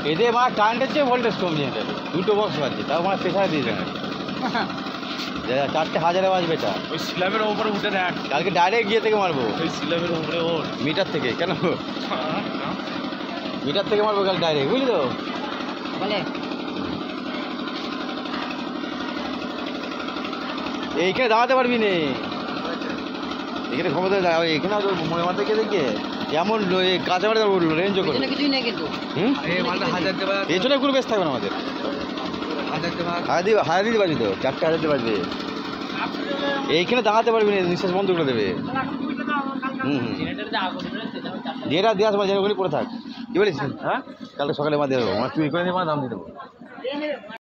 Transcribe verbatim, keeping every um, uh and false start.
এদের আমার কারেন্টের চেয়ে ভোল্টেজ কম নিয়ে যাবে, দুটো বক্স বাজছে, তাও আমার প্রেশারে দিয়ে দেবে চারটে হাজারে বাজবে এটা। ওই স্ল্যাবের ওপরে উঠে দেখ, কালকে ডাইরেক্ট গিয়ে থেকে মারবো ওই স্ল্যাবের ওপরে ওর মিটার থেকে। কেন মিটার থেকে মারবো কাল ডাইরেক্ট, বুঝলি তো? বলে এইখানে দাঁড়াতে পারবি নে, এখানে ক্ষমতা দাঁড়াবে, এখানে মনে মারতে গিয়ে দেখে যেমন কাঁচা মারে রেঞ্জও করবে। কিছুই নেই কিন্তু হুম পেছনে কোনো বেশ থাকবে না আমাদের, হাজার দিয়ে হাজার দিতে পারবি তো, চারটে হাজার দিতে পারবে। এইখানে দাঁড়াতে পারবি না, নিঃশ্বাস বন্ধ করে দেবে। হুম হুম যেটা দিয়ে আসবো যেন ওগুলি পরে থাক, কি বলিস? হ্যাঁ কালকে সকালে মা দিয়ে দেবো, আমার চুরি করে নিয়ে মা দাম দিয়ে দেবো।